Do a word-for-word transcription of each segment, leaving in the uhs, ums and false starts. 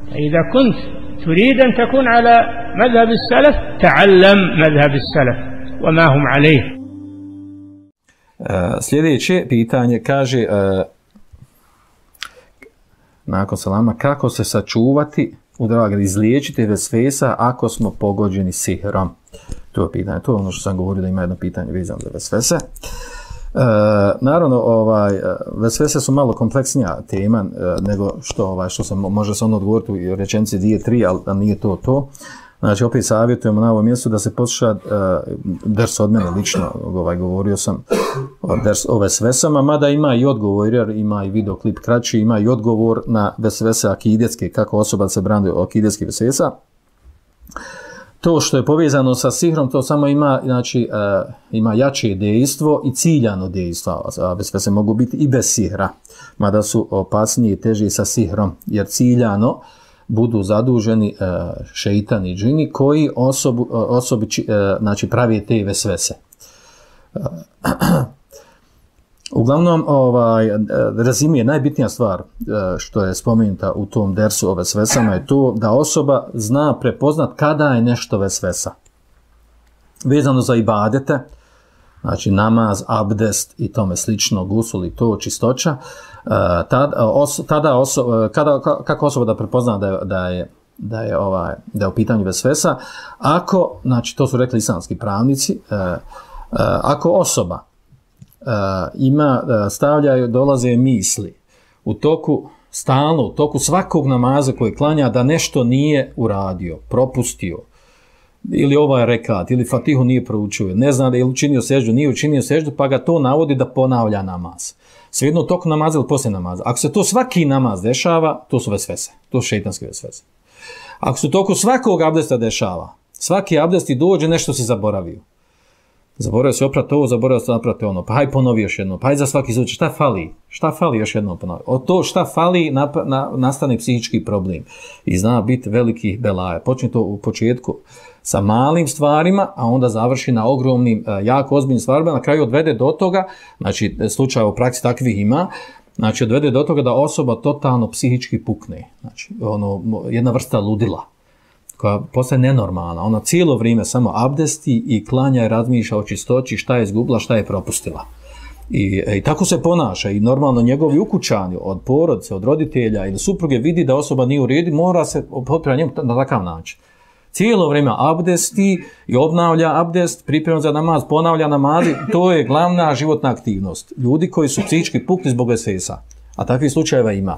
إذا كنت تريد أن تكون على مذهب السلف تعلم مذهب السلف وما هم عليه. Sljedeće pitanje kaže, nakon salama, kako se sačuvati, udraga, izliječiti vesvesa ako smo pogođeni sihrom? To je pitanje, to je ono što sam govorio, da ima jedno pitanje vezano za vesvese. E, naravno, ovaj, vesvese su malo kompleksnija tema e, nego što, ovaj, što se može se ono odgovoriti u rečenici dvije, tri, ali, ali nije to to. Znači, opet savjetujemo na ovom mjestu da se posluša uh, ders od mene lično, ovaj, govorio sam o, ders o vesvesama, mada ima i odgovor, jer ima i videoklip kraći, ima i odgovor na vesvese akidetske, kako osoba se brani od akidetskih vesvesa. To što je povezano sa sihrom, to samo ima, znači, uh, ima jače dejstvo i ciljano dejstvo, a vesvese mogu biti i bez sihra, mada su opasnije i teže sa sihrom, jer ciljano budu zaduženi uh, šeitani džini koji osobu, uh, osobi uh, znači, pravi te vesvese. Uh, uglavnom, ovaj, rezime, najbitnija stvar uh, što je spomenuta u tom dersu o vesvesama je to da osoba zna prepoznat kada je nešto vesvesa. Vezano za ibadete, znači namaz, abdest i tome slično, gusul i to, čistoća, tada, os, tada oso, kada, kako osoba da prepozna da je, da je, da je, ovaj, da je u pitanju vesvesa, ako, znači to su rekli islamski pravnici, ako osoba ima, stavljaju, dolaze misli u toku, stalno, u toku svakog namaza koji klanja da nešto nije uradio, propustio, ili ovaj rekat, ili fatihu nije proučio, ne zna da je učinio seždu, nije učinio seždu, pa ga to navodi da ponavlja namaz. Svejedno u toku namaza ili poslije namaza. Ako se to svaki namaz dešava, to su vesvese, to su šeitanske vesvese. Ako se u toku svakog abdesta dešava, svaki abdest i dođe, nešto si zaboravio. Zaboravio si oprati ovo, zaboravio si naprati ono, pa haj ponovi još jedno, pa haj za svaki slučaj, šta fali? Šta fali još jedno ponovi? Od to šta fali na, na, nastane psihički problem i zna biti velikih belaja. Počne to u početku sa malim stvarima, a onda završi na ogromnim, jako ozbiljnim stvarima, na kraju odvede do toga, znači slučaja u praksi takvih ima, znači odvede do toga da osoba totalno psihički pukne, znači ono, jedna vrsta ludila koja postaje nenormalna, ona cijelo vrijeme samo abdesti i klanja i razmišlja o čistoći, šta je izgubila, šta je propustila. I, i tako se ponaša i normalno njegovi ukućani od porodice, od roditelja ili supruge vidi da osoba nije u redu, mora se potpira njemu na takav način. Cijelo vrijeme abdesti i obnavlja abdest, priprema za namaz, ponavlja namazi, to je glavna životna aktivnost. Ljudi koji su psihički pukli zbog vesvesa, a takvih slučajeva ima.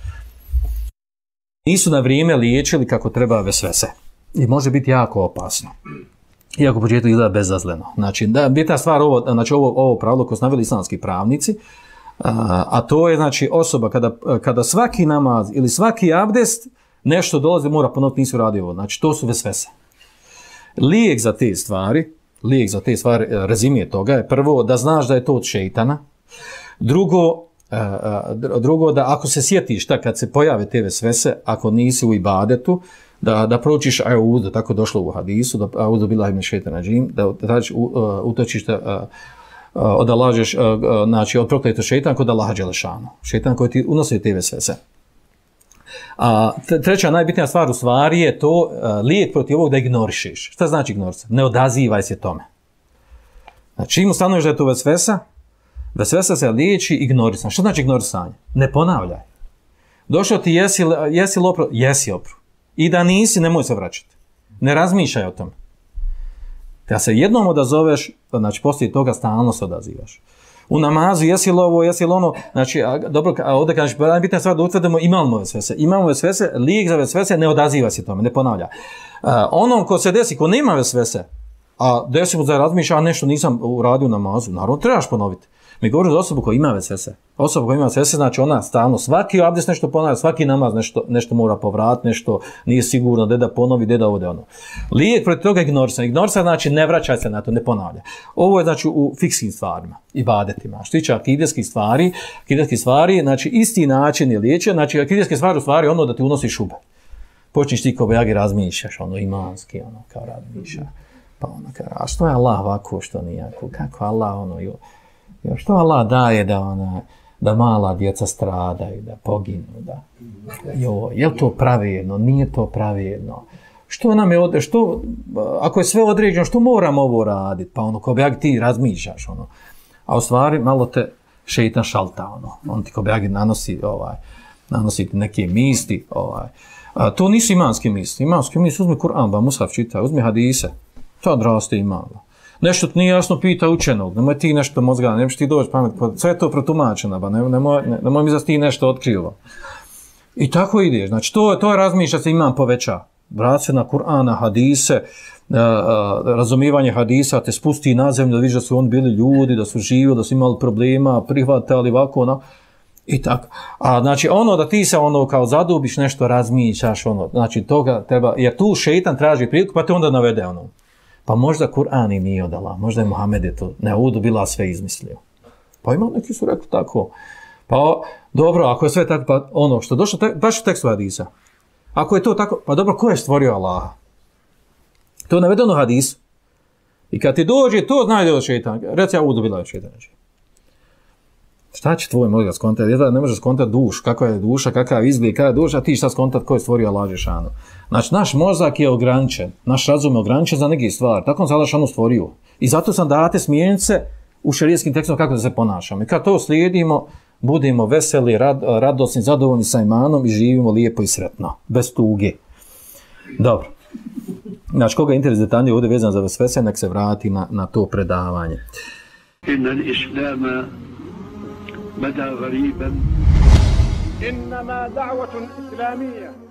Nisu na vrijeme liječili kako treba vesvese. I može biti jako opasno. Iako početku izgleda bezazleno. Znači, da, bitna stvar, ovo, znači ovo, ovo pravilo koje su naveli islamski pravnici, a, a to je, znači, osoba kada, kada svaki namaz ili svaki abdest nešto dolazi, mora ponoviti, nisu radio ovo. Znači, to su vesvese. Lijek za te stvari, lijek za te stvari, rezime toga je prvo da znaš da je to od šeitana. Drugo, drugo da ako se sjetiš da kad se pojave te vesvese, ako nisi u ibadetu, da, da proučiš aud, tako došlo u hadisu, da audu billahi min šejtana džim, da tražiš, utočiš da od Allažeš, znači od prokletog šejtana kod Allaha dželešanu. Šejtan koji ti unosi te vesvese. A treća najbitnija stvar u stvari je to lijek protiv ovog da ignorišeš. Šta znači ignorisati? Ne odazivaj se tome. Znači im ustanoviš da je to vesvesa, vesvesa se liječi ignorisanje. Šta znači ignorisanje? Ne ponavljaj. Došao ti jesi, jesi opro? Jesi opro. I da nisi, nemoj se vraćati. Ne razmišljaj o tome. Kada se jednom odazoveš, znači poslije toga stalno se odazivaš. U namazu jesi li ovo, jesi li ono, znači, a, dobro, a ovdje kažeš, bitna stvar da utvrdimo imamo vesvese. Imamo vesvese, lijek za vesvese, ne odaziva se tome, ne ponavlja. A, onom ko se desi, ko nema vesvese, a desi mu da razmišlja, a nešto nisam uradio u namazu, naravno trebaš ponoviti. Mi govorimo za osobu koja ima vesvese. Osoba koja ima vesvese, znači ona stalno, svaki abdest nešto ponavlja, svaki namaz nešto, nešto mora povratiti, nešto nije sigurno, gdje da ponovi, gdje da ode ono. Lijek protiv toga ignorisanje. Ignorisanje znači ne vraćaj se na to, ne ponavlja. Ovo je znači u fikskim stvarima, ibadetima. Što tiče akideskih stvari, akideskih stvari, znači isti način je liječenje, znači akideske stvari u stvari ono da ti unosi šube. Počneš ti kao bejagi razmišljaš, ono imanski, ono kao razmišlja. Pa ono kao, a što je Allah ovako, što nijako, kako Allah ono, jo, što Allah daje da ona, da mala djeca stradaju, da poginu, da. Jo, je li to pravedno? Nije to pravedno. Što nam je ovdje, što, ako je sve određeno, što moramo ovo raditi? Pa ono, ko bi ti razmišljaš, ono. A u stvari, malo te šeitan šalta, ono. On ti ko bi nanosi, ovaj, nanosi neke misli, ovaj. A, to nisu imanske misli. Imanske misli, uzmi Kur'an, ba Mushaf čita, uzmi hadise. To odraste imalo. Nešto ti nije jasno pita učenog, nemoj ti nešto mozga, nemoj ti doći pamet, sve je to protumačeno, ba nemoj, nemoj, nemoj mi za ti nešto otkrivo. I tako ideš, znači to, to je razmišljati se iman poveća. Vrat se na Kur'ana, hadise, a, a, razumijevanje hadisa, te spusti na zemlju da vidiš da su oni bili ljudi, da su živjeli, da su imali problema, prihvatali ovako, ono. I tako. A znači ono da ti se ono kao zadubiš nešto, razmišljaš, ono, znači toga treba, jer tu šeitan traži priliku, pa te onda navede ono. Pa možda Kur'an im nije od Allah, možda je Muhammed je to, ne, Udu bila sve izmislio. Pa ima neki su rekli tako. Pa dobro, ako je sve tako, pa ono što došlo, te, baš u tekstu hadisa. Ako je to tako, pa dobro, ko je stvorio Allaha? To je navedeno hadis. I kad ti dođe, to znaju da je od šeitan. Reci ja Udu bila od šeitan. Šta će tvoj mozga skontati? Jedan ne može skontati duš, kakva je duša, kakav izgled, kakva je duša, ti šta skontati ko je stvorio Allah Žešanu. Znači, naš mozak je ograničen, naš razum je ograničen za neke stvari, tako on se Allah Žešanu stvorio. I zato sam date smjernice u šerijskim tekstom kako da se ponašamo. I kad to slijedimo, budemo veseli, rad, radosni, zadovoljni sa imanom i živimo lijepo i sretno, bez tuge. Dobro. Znači, koga interes detaljnije ovdje vezan za vesvese, nek se vrati na, na to predavanje. Inna islama بدا غريبا إنما دعوة إسلامية